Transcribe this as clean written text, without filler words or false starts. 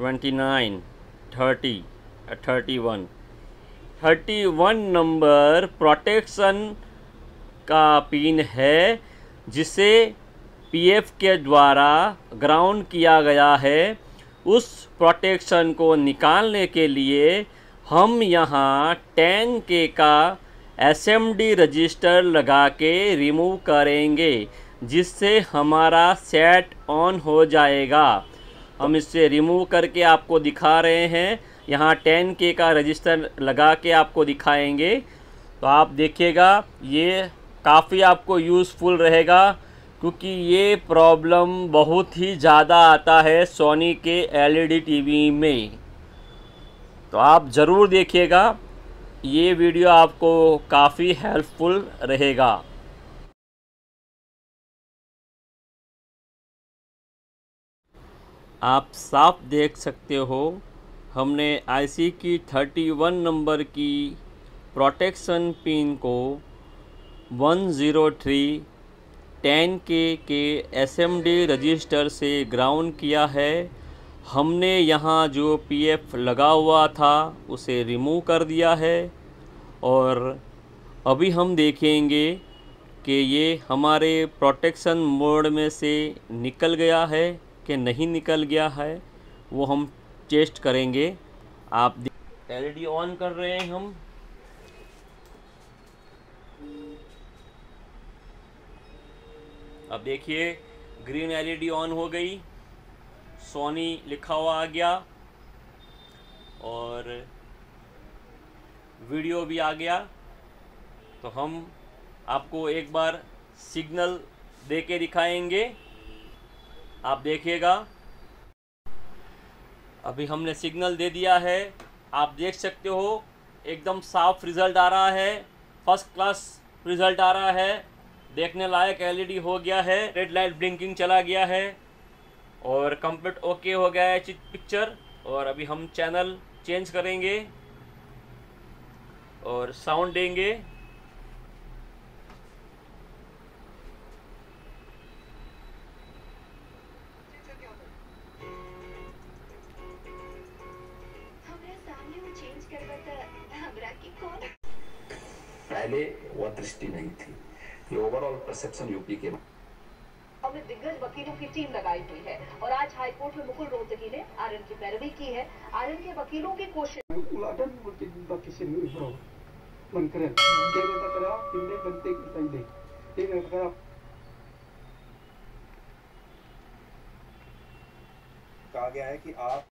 29, 30, 31। 31 number protection का pin है, जिसे पीएफ के द्वारा ग्राउंड किया गया है। उस प्रोटेक्शन को निकालने के लिए हम यहाँ 10K का एसएमडी रजिस्टर लगा के रिमूव करेंगे, जिससे हमारा सेट ऑन हो जाएगा। हम इससे रिमूव करके आपको दिखा रहे हैं। यहाँ 10K का रजिस्टर लगा के आपको दिखाएंगे, तो आप देखिएगा ये काफ़ी आपको यूज़फुल रहेगा, क्योंकि ये प्रॉब्लम बहुत ही ज़्यादा आता है सोनी के एलईडी टीवी में। तो आप ज़रूर देखिएगा, ये वीडियो आपको काफ़ी हेल्पफुल रहेगा। आप साफ देख सकते हो, हमने आईसी की 31 नंबर की प्रोटेक्शन पिन को 103 10K के एसएमडी रजिस्टर से ग्राउंड किया है। हमने यहाँ जो पीएफ लगा हुआ था उसे रिमूव कर दिया है, और अभी हम देखेंगे कि ये हमारे प्रोटेक्शन मोड में से निकल गया है कि नहीं निकल गया है, वो हम टेस्ट करेंगे। आप एलईडी ऑन कर रहे हैं हम। अब देखिए ग्रीन एलईडी ऑन हो गई, सोनी लिखा हुआ आ गया और वीडियो भी आ गया। तो हम आपको एक बार सिग्नल दे के दिखाएंगे, आप देखिएगा। अभी हमने सिग्नल दे दिया है, आप देख सकते हो एकदम साफ रिज़ल्ट आ रहा है, फर्स्ट क्लास रिज़ल्ट आ रहा है, देखने लायक एलईडी हो गया है, रेड लाइट ब्लिंकिंग चला गया है और कंप्लीट ओके हो गया है पिक्चर। और अभी हम चैनल चेंज करेंगे और साउंड देंगे। पहले वह दृष्टि नहीं थी, ये ओवरऑल परसेप्शन यूपी के। हमने दिग्गज वकीलों की टीम लगाई हुई है और आज हाई कोर्ट में मुकुल रोहतगी ने आर्यन की पैरवी की है। आर्यन के वकीलों की कोशिश कहा गया है कि आप